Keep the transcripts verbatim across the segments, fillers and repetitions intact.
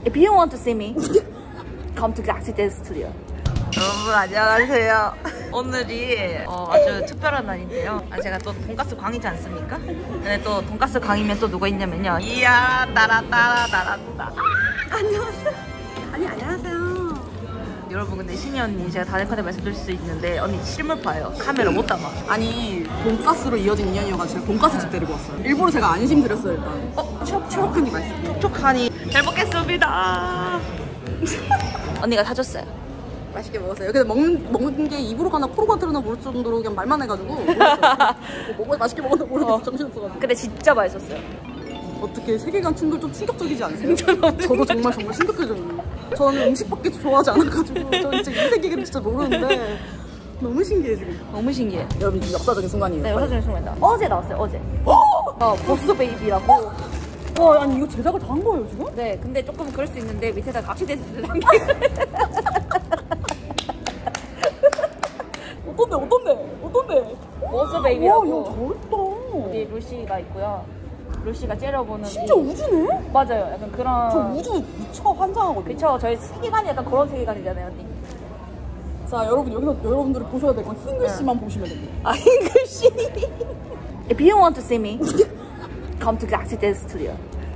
If you want to see me, come to Galaxy Dance Studio. 여러분 안녕하세요. 오늘이 어, 아주 특별한 날인데요. 아, 제가 또 돈가스 광이지 않습니까? 근데 또 돈가스 광이면 또 누가 있냐면요. 이야 따라따라 따라따라. 안녕하세요. 아니 안녕하세요. 여러분 근데 신이 언니 제가 다들 말씀드릴 수 있는데 언니 실물파예요. 카메라 못 담아. 아니 돈가스로 이어진 인연이어가지고 제가 돈가스 집 데리고 왔어요. 일부러 제가 안심 드렸어요 일단. 어? 촉촉하니 맛있어. 촉촉하니 잘 먹겠습니다. 언니가 사줬어요. 맛있게 먹었어요. 근데 먹는, 먹는 게 입으로 가나 코로 가나 모를 정도로 그냥 말만 해가지고 뭐, 뭐 맛있게 먹었나 모르겠어. 어. 정신없어가지고. 근데 진짜 맛있었어요. 어떻게 세계관 충돌 좀 충격적이지 않으세요? 저도 정말 정말 심각해져요. 저는 음식밖에 좋아하지 않아가지고 저는 진짜 이 세계를 진짜 모르는데 너무 신기해 지금. 너무 신기해. 여러분 지금 역사적인 순간이에요. 네, 역사적인 순간이다. 어제 나왔어요. 어제. 어, 보스 베이비라고. 와, 아니 이거 제작을 다 한 거예요 지금? 네, 근데 조금 그럴 수 있는데 밑에다 각시대수 한 게. 어떤데 어떤데 어떤데? 보스 베이비라고. 와, 이거 잘했다. 우리 루시가 있고요. 루시가 째려보는. 진짜 이... 우주네? 맞아요. 약간 그런. 저 우주 미쳐 환장하거든요. 그쵸. 저희 세계관이 약간 그런 세계관이잖아요, 언니. 자, 여러분 여기서 여러분들이 보셔야 될 건 흰 글씨만 네. 보시면 됩니다. 아, 흰 글씨. If you want to see me, come to Galaxy Dance Studio.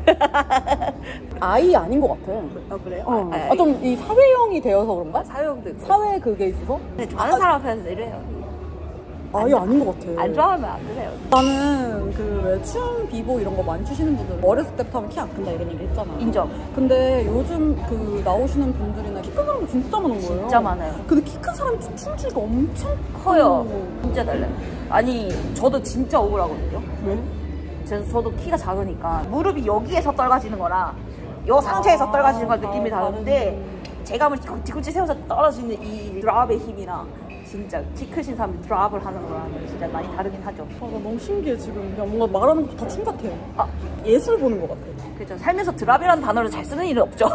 아이 아닌 것 같아. 아, 그래요? 어. 아, 아, 좀 이 사회형이 되어서 그런가? 사회형도 있고. 사회 그게 있어서? 근데 좋아하는 아, 사람 앞에서 이래요. 아예 아닌 것 같아. 안 좋아하면 안 되세요. 나는 그 왜 춤, 비보 이런 거 많이 추시는 분들 어렸을 때부터 하면 키 안 큰다 이런 얘기 했잖아. 인정. 근데 요즘 그 나오시는 분들이나 키 큰 사람도 진짜 많은 거예요. 진짜 많아요. 근데 키 큰 사람이 춤추기가 엄청 커요. 진짜 달라요. 아니 저도 진짜 억울하거든요. 왜? 저, 저도 키가 작으니까 무릎이 여기에서 떨어지는 거랑 요 상체에서 아, 떨어지는 거 느낌이 아, 다른데 제가 뭐 뒤꿈치 세워서 떨어지는 이 드랍의 힘이랑 진짜 키 크신 사람이 드랍을 하는 거랑 진짜 많이 다르긴 하죠. 아, 나 너무 신기해 지금. 그냥 뭔가 말하는 것도 다 춤 같아. 아, 예술 보는 것 같아. 그렇죠. 살면서 드랍이라는 단어를 잘 쓰는 일은 없죠.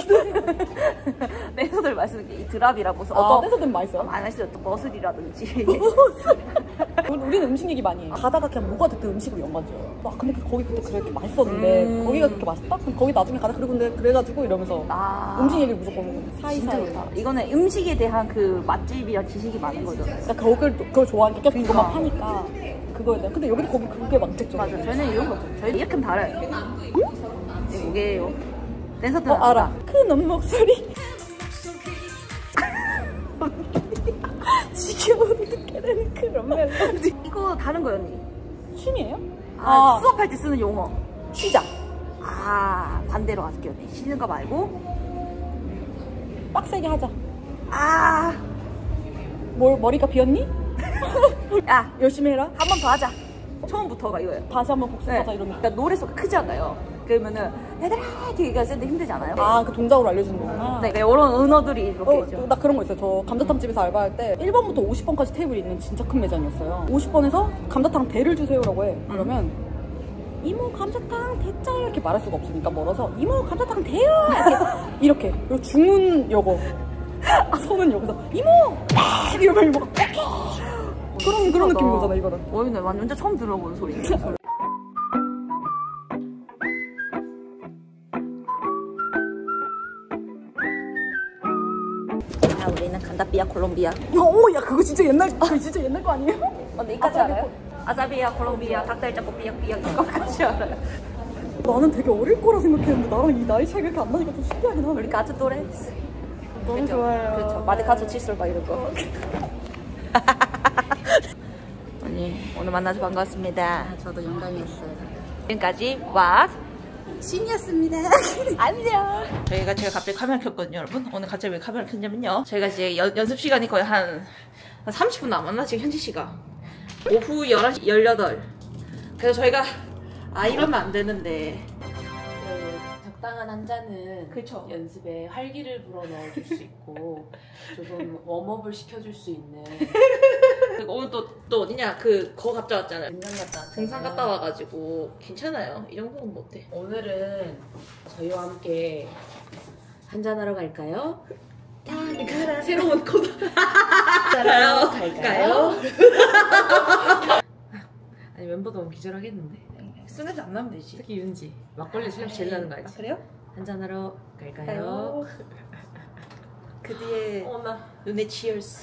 댄서들 말씀드린 게 이 드랍이라고 해서 어떤 댄서들은 많이 써요? 많이 써요. 또 머슬이라든지. 우리는 음식 얘기 많이 해. 가다가 그냥 뭐가 됐든 음식으로 연관지어. 와 근데 거기 그때 그렇게 맛있었는데 음... 거기가 그렇게 맛있다? 그럼 거기 나중에 가자. 그리고 근데 그래가지고 이러면서 아... 음식 얘기를 무조건 사이사이. 이거는 음식에 대한 그 맛집이랑 지식이 많은 거죠. 그러니까 그걸, 그걸 좋아하니까 계속 그러니까. 그것만 파니까 그거에 대한. 근데 여기도 거기 그게 많겠죠. 맞아. 저희는 이런 거죠. 저희는 이렇게 달아요. 이게요. 댄서들 어 알아. 큰 목소리. 지겨워 듣게 되는 그런 멜로디. 이거 다른 거요 언니. 춤이에요? 아, 아 수업할 때 쓰는 용어. 쉬자. 아 반대로 할게요 언니. 쉬는 거 말고 빡세게 하자. 아 뭘 머리가 비었니? 야 열심히 해라. 한 번 더 하자. 처음부터가 이거예요. 다시 한번 복습하자. 네. 이러면 그러니까 노래 소리가 크지 않아요. 그러면은 얘들아 이렇게 얘기하는데 힘들지 않아요? 아 그 동작으로 알려주는 거구나. 네, 그러니까 이런 은어들이 이렇게 어, 있죠. 나 그런 거 있어요. 저 감자탕 집에서 알바할 때 일 번부터 오십 번까지 테이블이 있는 진짜 큰 매장이었어요. 오십 번에서 감자탕 대를 주세요라고 해. 그러면 음. 이모 감자탕 대짜요 이렇게 말할 수가 없으니까 멀어서 이모 감자탕 대요 이렇게 이렇게. 그리고 중은 요거 손은 여기서 이모 이러면 이모가 그런 그런 느낌인 거잖아 이거는. 어 근데 완전 처음 들어보는 소리네. 자 우리는 간다비아 콜롬비아. 오야 그거 진짜 옛날 그거 진짜 옛날 거 아니에요? 근데 이까지 알아요? 아사비아 콜롬비아 닭다리 잡고 삐약삐약 이거까지 알아요. 나는 되게 어릴 거라 생각했는데 나랑 이 나이 차이가 이렇게 안 나니까 좀 신기하긴 하네. 우리 같은 또래. 너무 그쵸? 좋아요. 그렇죠. 마데카소 칫솔 막 이런 거. 언니 오늘 만나서 반갑습니다. 아, 저도 영광이었어요. 지금까지 와 신이었습니다. 안녕. 저희가 제가 갑자기 카메라 켰거든요, 여러분. 오늘 갑자기 왜 카메라 켰냐면요. 저희가 이제 연, 연습 시간이 거의 한, 한 삼십 분 남았나? 지금 현지 시각. 오후 열한 시 열여덟. 그래서 저희가 아 이러면 안 되는데. 적당한 한 잔은 그쵸. 연습에 활기를 불어넣어줄 수 있고 조금 웜업을 시켜줄 수 있는. 오늘 또, 또 어디냐 그 거 갔다 왔잖아요. 등산 갔다 왔잖아요. 등산 갔다 와가지고 괜찮아요. 이 정도는 뭐 어때? 오늘은 저희와 함께 한잔하러 갈까요? 새로운 코드. 갈까요? 갈까요? 아니 멤버도 너무 기절하겠는데. 쓰내지 안 나면 되지. 특히 윤지 막걸리 술냄새 제일 나는 거 알지? 아, 그래요? 한잔하러 갈까요? 그 뒤에 어, 나 눈에 치얼스.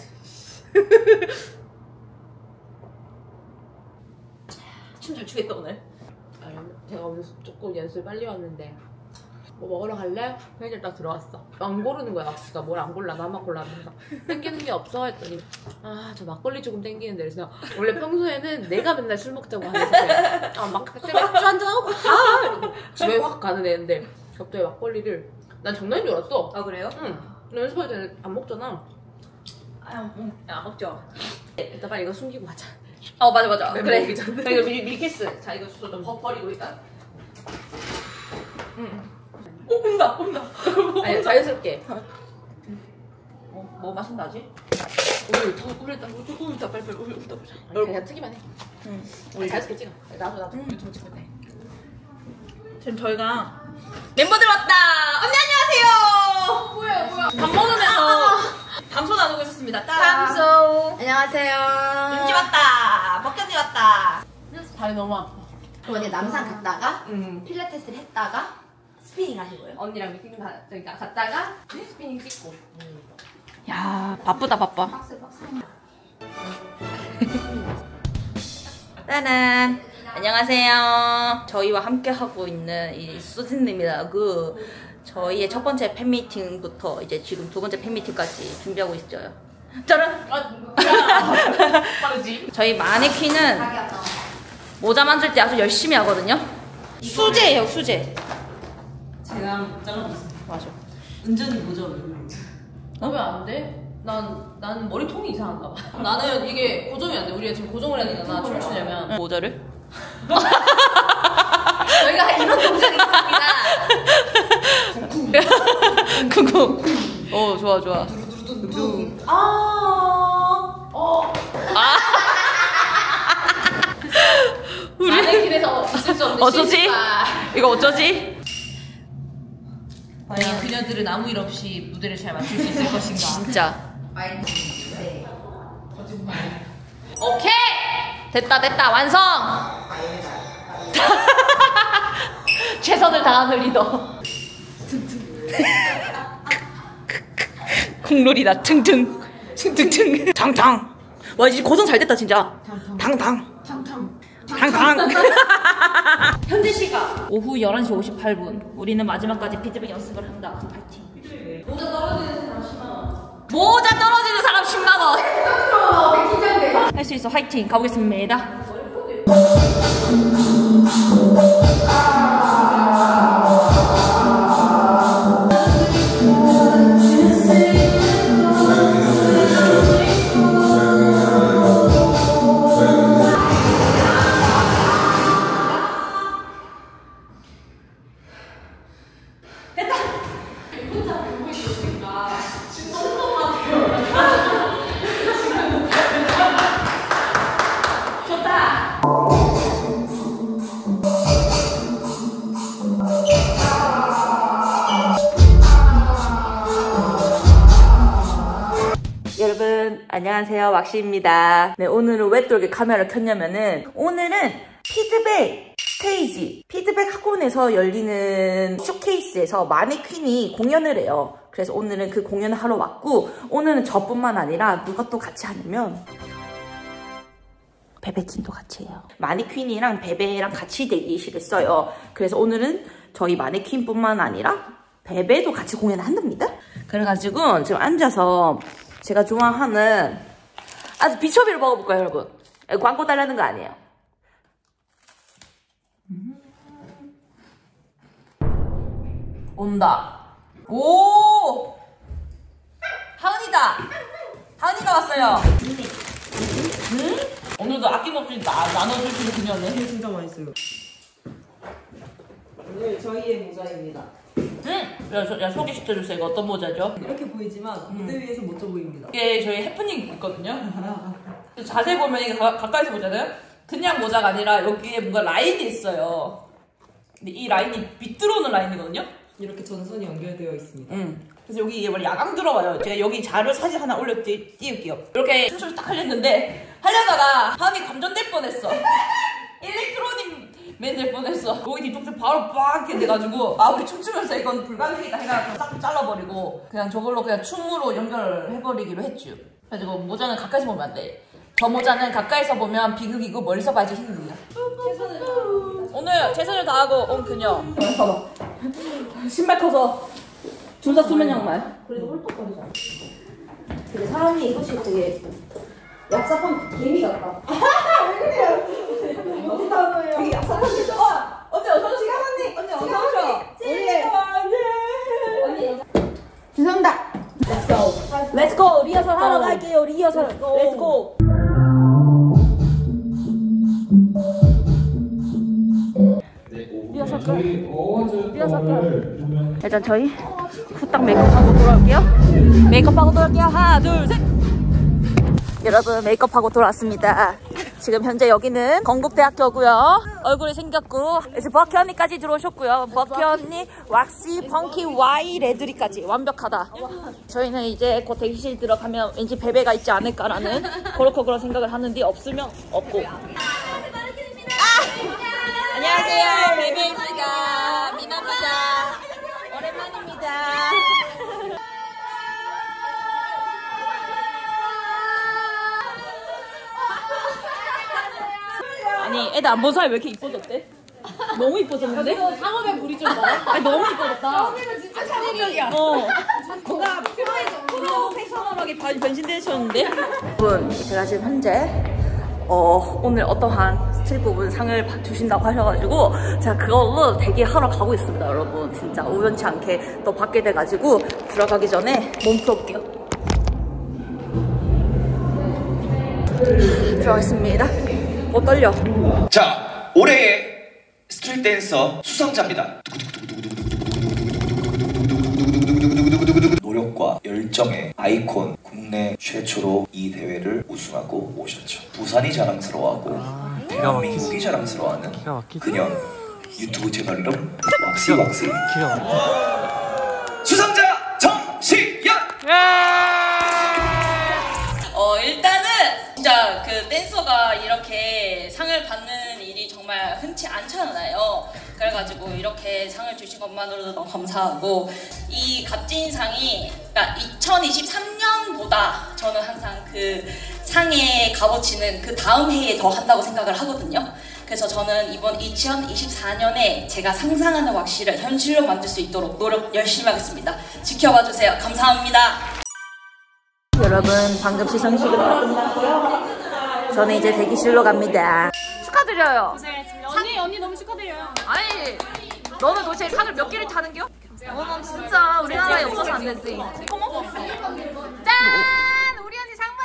춤 잘 추겠다 오늘. 아, 제가 오늘 조금 연습 빨리 왔는데 뭐 먹으러 갈래? 회의를 딱 들어왔어. 안 고르는 거야 악수가. 뭘 안 골라. 나만 골랐는데 땡기는 게 없어 했더니 아 저 막걸리 조금 땡기는데. 그래서 원래 평소에는 내가 맨날 술 먹자고 하는데 아막 맥주 한잔하고 가! 이러고 집에 확 가는 애인데 갑자기 막걸리를. 난 장난인 줄 알았어. 아 그래요? 응. 연습할 때는 안 먹잖아. 아, 응. 야, 먹죠. 일단 빨리 이거 숨기고 가자. 어 맞아 맞아. 멤버 그래. 오기 전에. 이거 밀, 밀키스. 자 이거 좀 버, 버리고 일단. 응. 오 온다 온다. 아니 자연스럽게. 어, 뭐 마신다지? 우리 더 우리다 우리다 빨리 빨리 우리 우리다 보자. 그냥 트기만 해. 응. 우리 자연스럽게 찍어. 나도 나도 응. 유튜브 찍을 때. 지금 저희가 멤버들 왔다. 언니 안녕하세요. 뭐야 뭐야. 밥 먹으면서 담소 나누고 있었습니다. 담소. 안녕하세요. 윤지 왔다. 먹견이 왔다. 다리 너무 아파. 그럼 언니 남산 갔다가 응. 필라테스를 했다가 스피닝 하시고요. 언니랑 미팅 가 저기 갔다가 스피닝 찍고. 야 바쁘다 바빠. 박스 박스. 짜란. 안녕하세요. 저희와 함께 하고 있는 이 수진입니다. 그 저희의 첫 번째 팬미팅부터 이제 지금 두 번째 팬미팅까지 준비하고 있어요. 짜란. 빠르지? 저희 마네킹은 모자 만들 때 아주 열심히 하거든요. 수제예요, 수제. 제가 잘라봤어요. 맞아. 은전히 모자를. 어? 왜 안 돼? 난, 난 머리통이 이상한가 봐. 나는 이게 고정이 안 돼. 우리가 지금 고정을 해야 되잖아, 춤추려면. 모자를? 저희가 이런 동작이 있습니다. 그거. 어, 좋아, 좋아. 아, 어. 우리 마네킹에서 있을 수 없는 어쩌지? 실수가. 이거 어쩌지? 과연 그녀들은 아무 일 없이 무대를 잘 맞출 수 있을 것인가? 진짜. 네. 오케이! 됐다, 됐다. 완성! 최선을 다하는 리더. 국룰이다. 퉁퉁. 퉁퉁. 탕탕. 와, 이제 고정 잘 됐다, 진짜. 탕탕. 탕탕. 현재 시각 오후 열한 시 오십팔 분. 우리는 마지막까지 피드백 연습을 한다. 파이팅. 모자 떨어지는 사람 십만 원. 모자 떨어지는 사람 십만 원. 할 수 있어. 화이팅. 가보겠습니다. 여러분 안녕하세요, 왁시입니다. 네, 오늘은 왜 또 이렇게 카메라를 켰냐면은 오늘은 피드백 스테이지 피드백 학원에서 열리는 쇼케이스에서 마네퀸이 공연을 해요. 그래서 오늘은 그 공연을 하러 왔고, 오늘은 저뿐만 아니라 누가 또 같이 하냐면 베베진도 같이 해요. 마네퀸이랑 베베랑 같이 대기실을 써요. 그래서 오늘은 저희 마네퀸뿐만 아니라 베베도 같이 공연을 한답니다. 그래가지고 지금 앉아서 제가 좋아하는 아주 비첩이를 먹어볼까요, 여러분? 광고 달라는 거 아니에요. 온다. 오! 하은이다. 하은이가 왔어요. 음? 오늘도 아낌없이 나, 나눠주시는 그녀는. 진짜 맛있어요. 오늘 저희의 모자입니다. 응? 야, 저, 야 소개시켜주세요. 이거 어떤 모자죠? 이렇게 보이지만 무대 위에서 멋져 보입니다. 이게 저희 해프닝 있거든요. 자세히 보면 이게 가, 가까이서 보잖아요. 그냥 모자가 아니라 여기에 뭔가 라인이 있어요. 근데 이 라인이 밑으로오는 라인이거든요. 이렇게 전선이 연결되어 있습니다. 음. 그래서 여기 이게 원래 야광 들어와요. 제가 여기 자료 사진 하나 올려 띄, 띄울게요. 이렇게 춤추면서 딱 하려는데 하려다가 하은이 감전될 뻔했어. 일렉트로닉 맨날 뻔했어. 여기 뒤통수 바로 빡 이렇게 돼가지고 아 우리 춤추면서 이건 불가능이다 해가지고 싹 잘라버리고 그냥 저걸로 그냥 춤으로 연결해버리기로 했죠. 그래가지고 모자는 가까이서 보면 안 돼. 저 모자는 가까이서 보면 비극이고 멀리서 봐야지 희극이야. 오늘 최선을 다하고 온 그녀. 봐봐. 신발 커서 둘 다 수면 양말. 그래도 홀떡거리잖아. 근데 사람이 이것이 되게 얍삽한 개미 같다. 왜 그래요? 어디 다음이에요? 되게 얍삽한 개. 어! 언니 어서 오셔. 시간 언니! 언니 어서 오셔. 우리 언니. 죄송합니다. Let's go. Let's go. 리허설 하러 갈게요. 리허설. Let's go. 리허설 끝. 리허설 끝. 일단 저희 후딱 메이크업하고 돌아올게요. 메이크업하고 돌아올게요. 하나, 둘, 셋. 여러분 메이크업하고 돌아왔습니다. 지금 현재 여기는 건국대학교고요. 얼굴이 생겼고 이제 버키 언니까지 들어오셨고요. 버키 언니, 왁시, 펑키, 와이, 레드리까지 완벽하다. 저희는 이제 곧 대기실 들어가면 왠지 베베가 있지 않을까라는 그렇고 그런 생각을 하는데 없으면 없고. 안녕하세요, 베베입니다. 미나입니다. 오랜만입니다. 아니 애들 안 본 사이 왜 이렇게 이뻐졌대? 너무 이뻐졌는데? 상업에 물이 좀 많아. 아니 너무 이뻐졌다. 상업에는 진짜 상업적이야. 어. 뭔가 프로 패셔널하게 변신되셨는데? 여러분 제가 지금 현재 어, 오늘 어떠한 스틸 부분 상을 주신다고 하셔가지고 제가 그걸로 대기하러 가고 있습니다. 여러분 진짜 우연치 않게 또 받게 돼가지고 들어가기 전에 몸 풀어볼게요. 들어가겠습니다. 어 떨려. 자, 올해의 스트릿 댄서 수상자입니다. 노력과 열정의 아이콘, 국내 최초로 이 대회를 우승하고 오셨죠. 부산이 자랑스러워하고 대한민국이 자랑스러워하는 그녀. 유튜브 채널 이름 왁시 왁시. 수상자 정시연. 어 일단은 진짜 그 댄서가 이렇게 상을 받는 일이 정말 흔치 않잖아요. 그래가지고 이렇게 상을 주신 것만으로도 너무 감사하고 이 값진상이 그러니까 이천이십삼 년보다 저는 항상 그 상의 값어치는 그 다음 해에 더 한다고 생각을 하거든요. 그래서 저는 이번 이천이십사 년에 제가 상상하는 왁시를 현실로 만들 수 있도록 노력 열심히 하겠습니다. 지켜봐 주세요. 감사합니다. 여러분 방금 시상식은 다 끝났고요. 저는 이제 대기실로 갑니다. 축하드려요. 고생했습니다. 언니, 언니 너무 축하드려요. 아니 너는 도대체 상을 몇 개를 타는겨? 어머 진짜 우리나라에 없어서 안 되지. 어머 짠! 우리 언니 상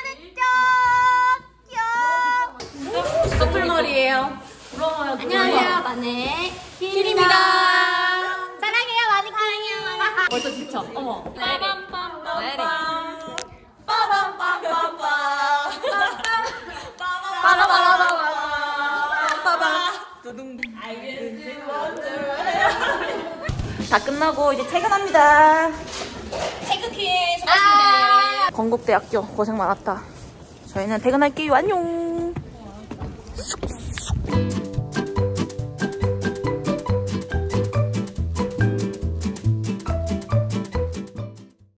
받았죠! 커플머리예요. 안녕하세요, 마네 힐입니다. 사랑해요, 많이 사랑해요. 벌써 지쳐. 어머. 다 끝나고 이제 퇴근합니다. 태극기에 수고하셨습니다. 건국대학교 고생 많았다. 저희는 퇴근할게요. 안녕.